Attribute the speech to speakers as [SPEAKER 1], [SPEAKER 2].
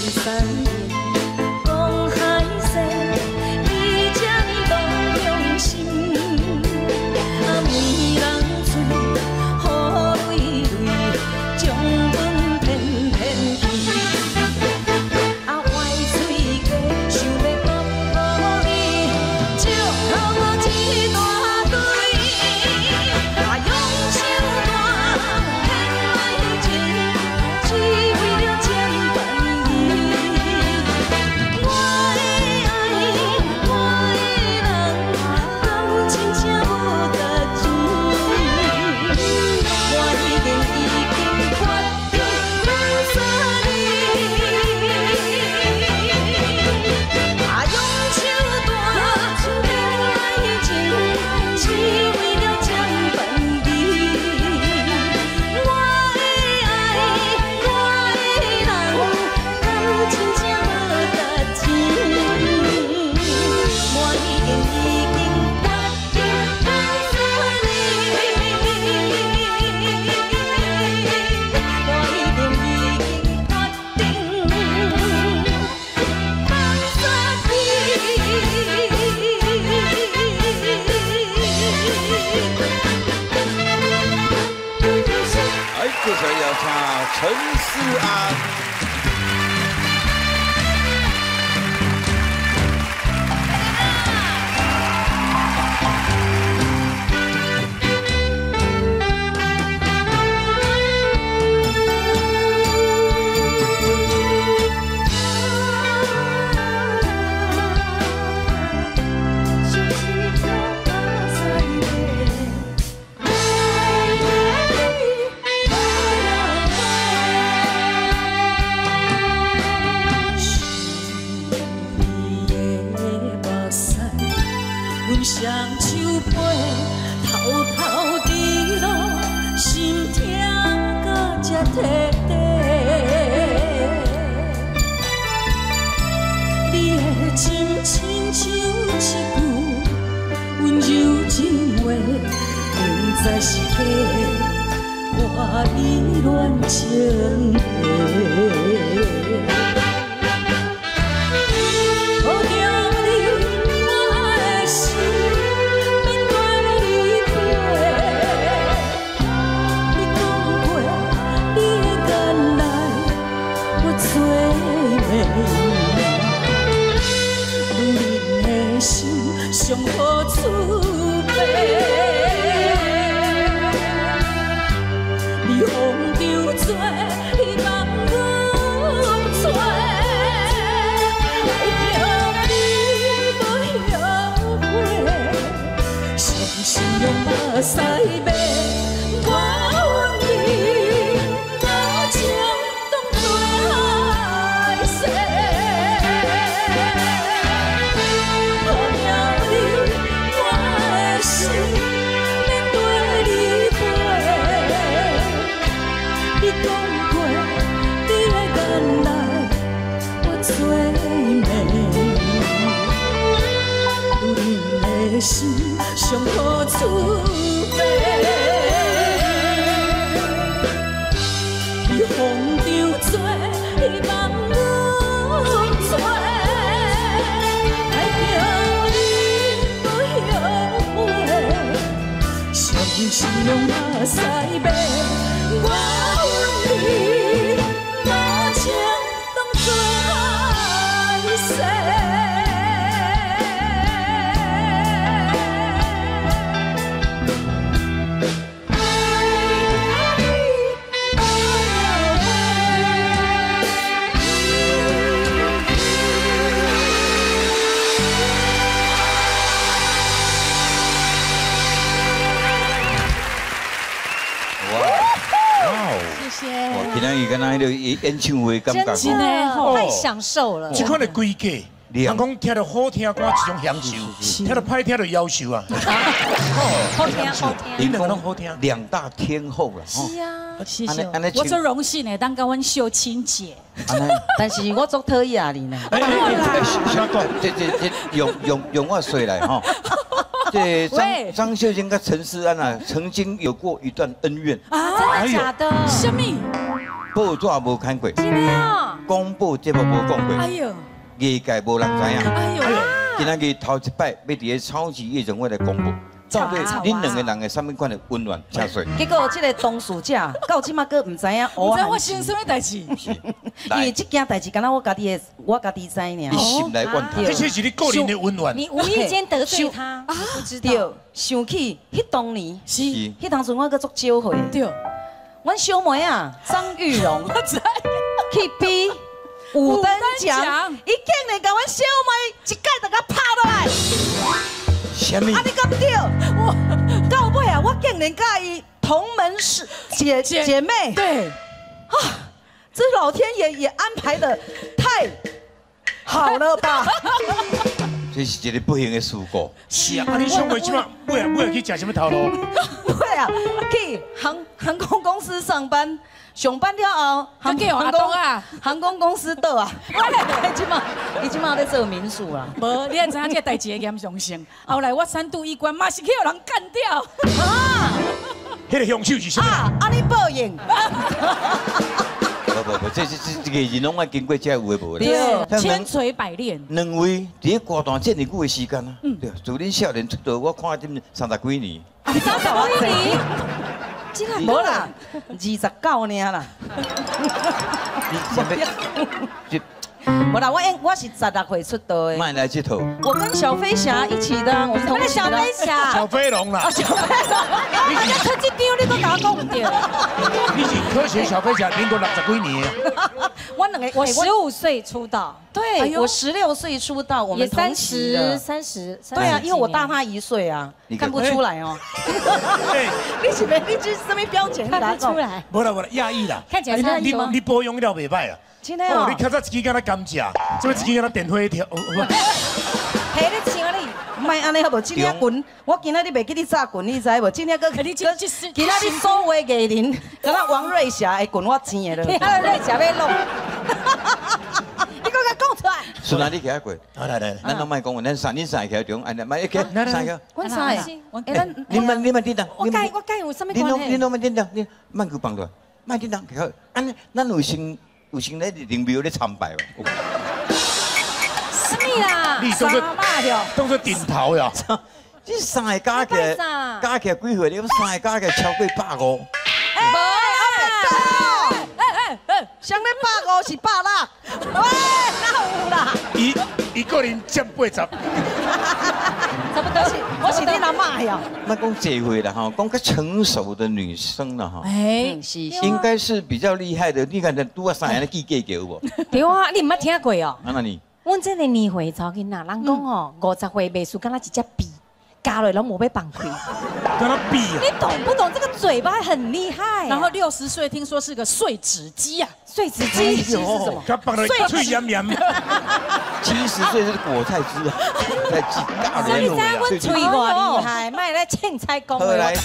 [SPEAKER 1] 接下来要唱陈思安。
[SPEAKER 2] 双手背，偷偷滴落，心痛到这体地。你的真亲像一句温柔情话，明知是假，我依恋情迷。 上好慈悲，你风流做，希望阮做，爱着你无后悔，伤心用目屎骂，我怨你无情当作海誓。 心上好慈悲，你风流做，希望阮做，爱着你无后悔，伤心用目屎骂，我怨你无情当作海誓。
[SPEAKER 1] 今仔日跟咱迄个演唱会感觉，
[SPEAKER 3] 真的太享受了。
[SPEAKER 4] 这款的规格，人讲听到好听歌一种享受，听到歹听就夭寿啊。
[SPEAKER 3] 好听好听，
[SPEAKER 4] 你两个都好听，
[SPEAKER 1] 两大天后了。
[SPEAKER 3] 是啊，谢谢。
[SPEAKER 1] 我
[SPEAKER 3] 我做荣幸的，当甲阮秀清姐。
[SPEAKER 5] 但是我做讨厌你呢。
[SPEAKER 1] 这用我水来哈。这张秀清跟陈思安啊，曾经有过一段恩怨
[SPEAKER 3] 啊，真的假的？什么？
[SPEAKER 1] 报纸无看过，
[SPEAKER 3] 真的啊！
[SPEAKER 1] 广播节目无讲过，
[SPEAKER 3] 哎呦，
[SPEAKER 1] 业界无人知影。
[SPEAKER 3] 哎呦，
[SPEAKER 1] 今仔日头一摆要伫个超级夜总会来公布，到底恁两个人的什么款的温暖恰水？
[SPEAKER 5] 结果这个当事者到即马佫唔知影，
[SPEAKER 3] 你知道我生什么代志？
[SPEAKER 5] 因为这件代志，敢若我家己知尔。
[SPEAKER 1] 一心来万他。
[SPEAKER 4] 这些是你个人的温暖。
[SPEAKER 3] 你无意间得罪他，不知道。
[SPEAKER 5] 对，想起迄当年，
[SPEAKER 3] 是，
[SPEAKER 5] 迄当阵我佫足少岁，
[SPEAKER 3] 对，
[SPEAKER 5] 阮小妹啊，张玉荣去比五等奖，伊竟然甲阮小妹一盖就甲拍落来。
[SPEAKER 1] 什么？
[SPEAKER 5] 啊，你敢对？我到尾啊，我竟然甲伊同门是姐妹。
[SPEAKER 3] 对，
[SPEAKER 5] 啊，这老天爷也安排的太好了吧？
[SPEAKER 1] 这是一个不幸的事故。
[SPEAKER 4] 是啊，你想过即马尾去食什么头路？
[SPEAKER 5] 对啊，去航空公司上班。上班了后，航空公司倒啊！伊即马在做民宿啦。
[SPEAKER 3] 无，你知影这代志的严重性。后来我3度1关，嘛是去有人干掉。
[SPEAKER 5] 啊！
[SPEAKER 4] 迄个凶手是什么？
[SPEAKER 5] 啊！你报应。
[SPEAKER 1] 不，这个人拢爱经过这有诶无啦。
[SPEAKER 5] 对，
[SPEAKER 3] 千锤百炼。
[SPEAKER 1] 两位伫歌坛这么久的时间啊，对，自恁少年出道，我看恁30几年。
[SPEAKER 3] 你30几年？
[SPEAKER 5] 无啦，29尔啦。无啦，我是16岁出道的。
[SPEAKER 1] 卖来这套。
[SPEAKER 5] 我跟小飞侠一起的，我们同期的。
[SPEAKER 4] 小飞龙啦。
[SPEAKER 5] 小飞龙，
[SPEAKER 3] 你出这张你都甲我讲唔对。
[SPEAKER 4] 你是科学小飞侠，民国60几年。
[SPEAKER 3] 我15岁出道。
[SPEAKER 5] 对，我16岁出道，我们同期的。
[SPEAKER 3] 30。
[SPEAKER 5] 对啊，因为我大他1岁啊，看不出来哦。你是没？你这什么标签？
[SPEAKER 3] 看不出来。
[SPEAKER 4] 无啦，讶异啦。
[SPEAKER 3] 看起来是
[SPEAKER 4] 你保养了袂歹啊。
[SPEAKER 5] 真的哦。
[SPEAKER 4] 你较早一支敢若甘蔗，这一支敢若电火条。
[SPEAKER 5] 嘿，你请你，莫安尼好无？今天滚，我今仔日袂记你炸滚，你知无？今天个今仔日所有艺人，敢若王瑞霞会滚我钱的了。瑞霞要弄。你搁甲讲出来。
[SPEAKER 1] 顺啊，你起来过。
[SPEAKER 4] 来，
[SPEAKER 1] 咱拢莫讲，恁三起来中，安尼莫一起三个。
[SPEAKER 5] 阮三个。
[SPEAKER 1] 你们叮当。
[SPEAKER 3] 我甲有什么关系？
[SPEAKER 1] 你拢叮当，你莫去帮着，莫叮当。安，咱有先咧灵庙咧参拜哦。
[SPEAKER 3] 什么啦？
[SPEAKER 4] 你当作顶头呀？
[SPEAKER 1] 这三个加起来几岁？你3个加起来超过150。
[SPEAKER 5] 上咧150是160，喂，哪有啦？
[SPEAKER 4] 伊个人占80。
[SPEAKER 5] 差不多是，我是你阿妈呀。
[SPEAKER 1] 那讲这回了哈，讲较成熟的女生了哈，
[SPEAKER 5] 是
[SPEAKER 1] 应该是比较厉害的。你看，拄啊3个咧记计叫有无？
[SPEAKER 3] 对啊，你唔捌听过哦？
[SPEAKER 1] 安那你？
[SPEAKER 3] 阮这个年岁查囡仔，人讲吼，50岁袂输，敢若一只笔，加落拢无要放开。
[SPEAKER 4] 跟他比啊！
[SPEAKER 3] 你懂不懂？这个嘴巴很厉害。然后60岁听说是个碎纸机啊，碎纸机是什么？
[SPEAKER 4] 他放了脆炎炎。
[SPEAKER 1] 70岁是果菜汁啊，在挤大人。
[SPEAKER 3] 所以在阮嘴我厉害，卖来凊彩讲话。